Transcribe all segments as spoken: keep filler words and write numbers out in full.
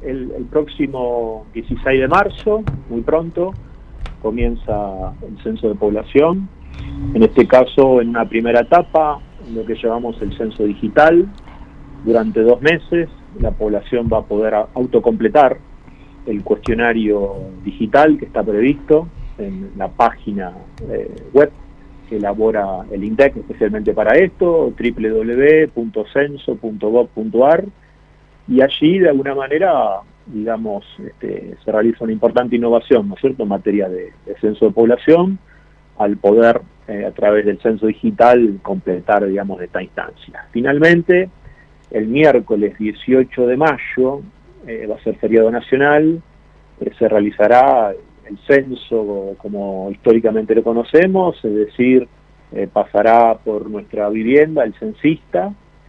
el, el próximo dieciséis de marzo, muy pronto, comienza el censo de población. En este caso, en una primera etapa, lo que llamamos el censo digital. Durante dos meses, la población va a poder autocompletar el cuestionario digital que está previsto en la página eh, web que elabora el INDEC especialmente para esto, doble u doble u doble u punto censo punto gov punto ar, y allí de alguna manera, digamos, este, se realiza una importante innovación, ¿no es cierto?, en materia de, de censo de población, al poder eh, a través del censo digital completar, digamos, esta instancia. Finalmente, el miércoles dieciocho de mayo, eh, va a ser feriado nacional, eh, se realizará el censo como históricamente lo conocemos, es decir, eh, pasará por nuestra vivienda el censista,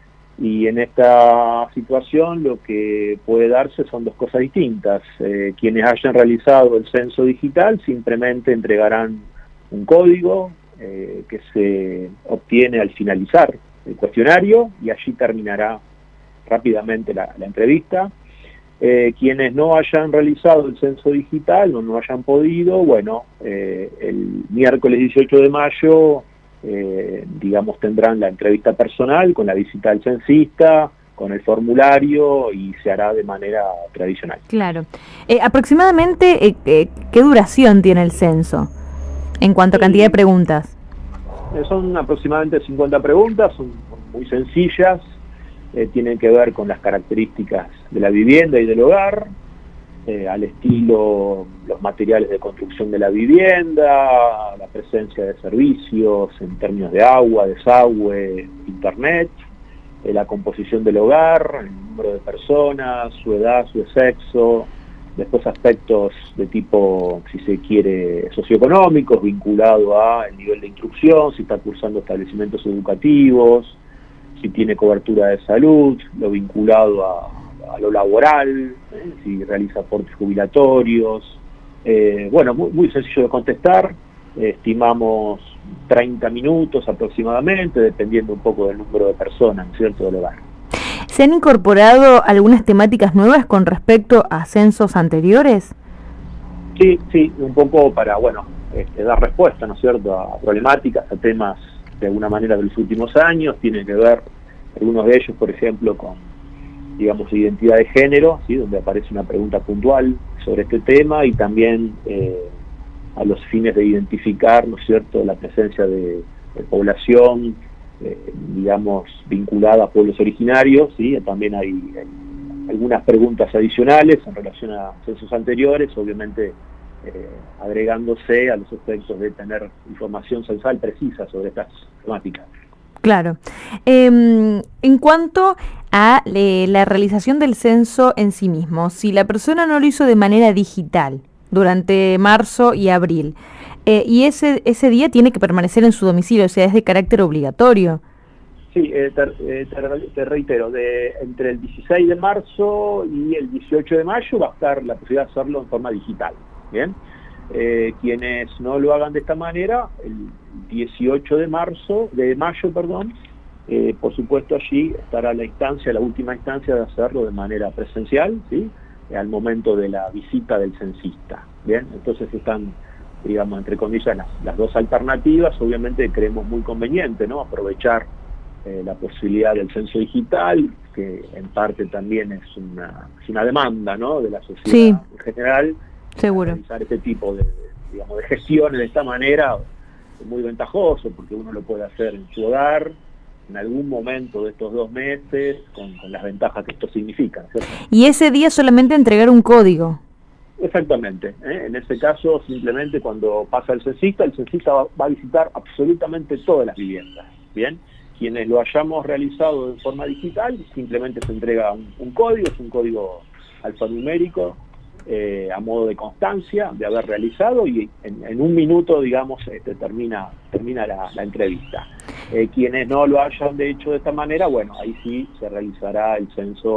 y en esta situación lo que puede darse son dos cosas distintas. Eh, quienes hayan realizado el censo digital simplemente entregarán un código eh, que se obtiene al finalizar el cuestionario, y allí terminará rápidamente la, la entrevista. Eh, quienes no hayan realizado el censo digital o no hayan podido, bueno, eh, el miércoles dieciocho de mayo, eh, digamos, tendrán la entrevista personal con la visita del censista, con el formulario, y se hará de manera tradicional. Claro. Eh, aproximadamente, eh, eh, ¿qué duración tiene el censo en cuanto a cantidad de preguntas? Eh, son aproximadamente cincuenta preguntas, son muy sencillas. Eh, tienen que ver con las características de la vivienda y del hogar, eh, al estilo los materiales de construcción de la vivienda, la presencia de servicios en términos de agua, desagüe, internet, eh, la composición del hogar, el número de personas, su edad, su sexo, después aspectos de tipo, si se quiere, socioeconómicos, vinculado a el nivel de instrucción, si está cursando establecimientos educativos, si tiene cobertura de salud, lo vinculado a, a lo laboral, ¿eh? si realiza aportes jubilatorios. Eh, bueno, muy, muy sencillo de contestar, eh, estimamos treinta minutos aproximadamente, dependiendo un poco del número de personas, ¿cierto?, del hogar. ¿Se han incorporado algunas temáticas nuevas con respecto a censos anteriores? Sí, sí, un poco para, bueno, este, dar respuesta, ¿no es cierto?, a problemáticas, a temas de alguna manera de los últimos años. Tienen que ver algunos de ellos, por ejemplo, con, digamos, identidad de género, ¿sí?, donde aparece una pregunta puntual sobre este tema, y también eh, a los fines de identificar, ¿no es cierto?, la presencia de, de población, eh, digamos, vinculada a pueblos originarios, ¿sí? También hay, hay algunas preguntas adicionales en relación a censos anteriores, obviamente Eh, agregándose a los efectos de tener información censal precisa sobre estas temáticas. Claro. Eh, en cuanto a eh, la realización del censo en sí mismo, si la persona no lo hizo de manera digital durante marzo y abril, eh, y ese, ese día tiene que permanecer en su domicilio, o sea, es de carácter obligatorio. Sí, eh, te, eh, te, te reitero, de, entre el dieciséis de marzo y el dieciocho de mayo va a estar la posibilidad de hacerlo en forma digital. Bien, eh, quienes no lo hagan de esta manera, el dieciocho de marzo, de mayo, perdón, eh, por supuesto allí estará la instancia, la última instancia de hacerlo de manera presencial, ¿sí?, al momento de la visita del censista. Bien, entonces están, digamos, entre comillas, las, las dos alternativas. Obviamente creemos muy conveniente, ¿no?, aprovechar eh, la posibilidad del censo digital, que en parte también es una, es una demanda, ¿no?, de la sociedad, sí, en general. Seguro. Realizar este tipo de, de, digamos, de gestiones de esta manera es muy ventajoso, porque uno lo puede hacer en su hogar, en algún momento de estos dos meses, con, con las ventajas que esto significa, ¿cierto? Y ese día solamente entregar un código. Exactamente, ¿eh? En ese caso, simplemente cuando pasa el censista, el censista va, va a visitar absolutamente todas las viviendas, ¿bien? Quienes lo hayamos realizado de forma digital, simplemente se entrega un, un código, es un código alfanumérico, Eh, a modo de constancia de haber realizado, y en, en un minuto, digamos, este, termina, termina la, la entrevista. Eh, quienes no lo hayan de hecho de esta manera, bueno, ahí sí se realizará el censo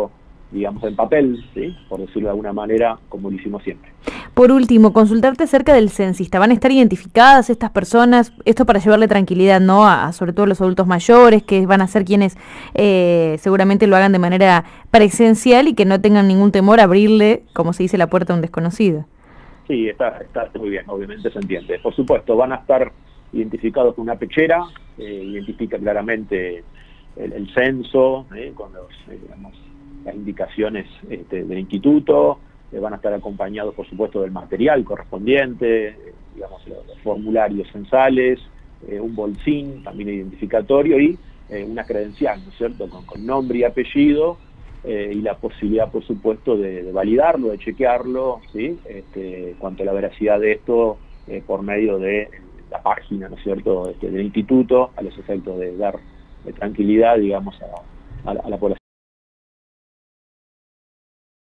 digamos, en papel, ¿sí? Por decirlo de alguna manera, como lo hicimos siempre. Por último, consultarte acerca del censista. ¿Van a estar identificadas estas personas? Esto para llevarle tranquilidad, ¿no? A, a sobre todo a los adultos mayores, que van a ser quienes eh, seguramente lo hagan de manera presencial y que no tengan ningún temor a abrirle, como se dice, la puerta a un desconocido. Sí, está, está muy bien, obviamente se entiende. Por supuesto, van a estar identificados con una pechera, eh, identifica claramente el, el censo, eh, con los, eh, digamos, las indicaciones este, del instituto, eh, van a estar acompañados, por supuesto, del material correspondiente, eh, digamos, los, los formularios censales, eh, un bolsín también identificatorio y eh, una credencial, ¿no es cierto?, con, con nombre y apellido, eh, y la posibilidad, por supuesto, de, de validarlo, de chequearlo, ¿sí? Este, cuanto a la veracidad de esto, eh, por medio de la página, ¿no es cierto?, este, del instituto, a los efectos de dar de tranquilidad, digamos, a, a, la, a la población.